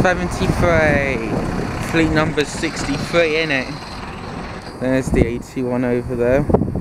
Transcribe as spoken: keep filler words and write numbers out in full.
seventy-three. Fleet number sixty-three, innit? There's the eighty-one over there.